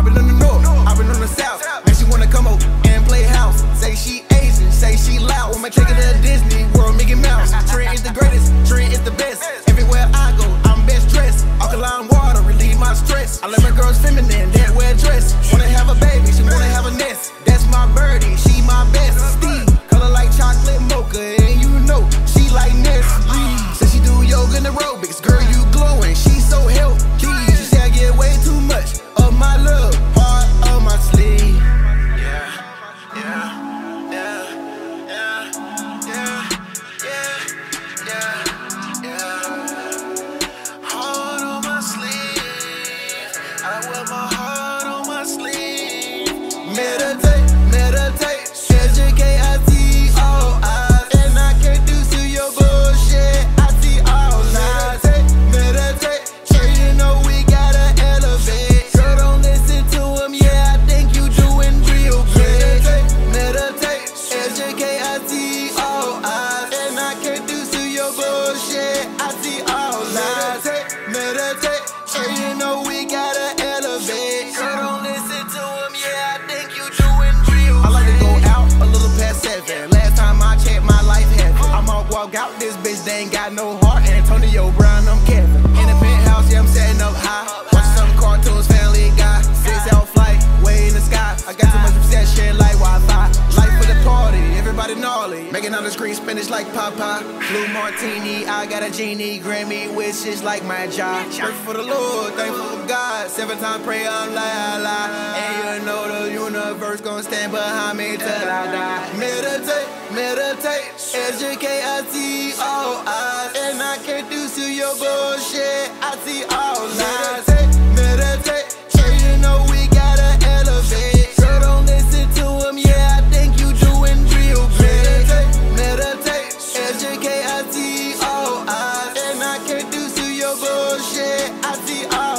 I've been on the north, I've been on the south. Man, she wanna come over and play house. Say she Asian, say she loud. Wanna take her to Disney World, Mickey Mouse. Tren is the greatest, Tren is the best. Everywhere I go, I'm best dressed. Alkaline water, relieve my stress. I let my girls feminine, that wear dress. Wanna have a baby, she wanna have a nest. That's my birdie, she my best. Steve, color like chocolate mocha, and you know she like Nestle. Say she do yoga and aerobics, girl you glowing, she so healthy. She say I get way too much of my love, heart on my sleeve. Heart on my sleeve, I wear my heart on my sleeve. Meditate, meditate, educate, I see all eyes, and I can't do to your bullshit, I see all lies. Meditate, sure you know we gotta elevate. Girl, don't listen to him, yeah, I think you doing real good. Meditate, educate, I see all eyes, and I can't do to your bullshit, I see all lies. Meditate, sure you know we gotta elevate. Girl, don't listen to him, yeah, I think you doing real good. I like to go out a little past 7. Last time I checked, my life heavy. I'ma walk out this bitch, they ain't got no heart. Antonio Brown, I'm Kevin. In the penthouse, yeah, I'm setting up high. Watching some cartoons, Family Guy. 6-hour flight, way in the sky. I got too much obsession like Wi-Fi. Life for the party, everybody gnarly. Making all the screen spinach like Popeye. Blue martini, I got a genie. Grammy wishes like my job. Grateful for the Lord, thankful for God. 7 times pray, I'm la. And you know the universe gon' stand behind me till I die. Meditate, meditate, educate, I see all eyes, and I can't do to your bullshit, I see all lies. Meditate, sure you know we gotta elevate. Girl, don't listen to him, yeah, I think you doing real good. Meditate, educate, I see all eyes, and I can't do to your bullshit, I see all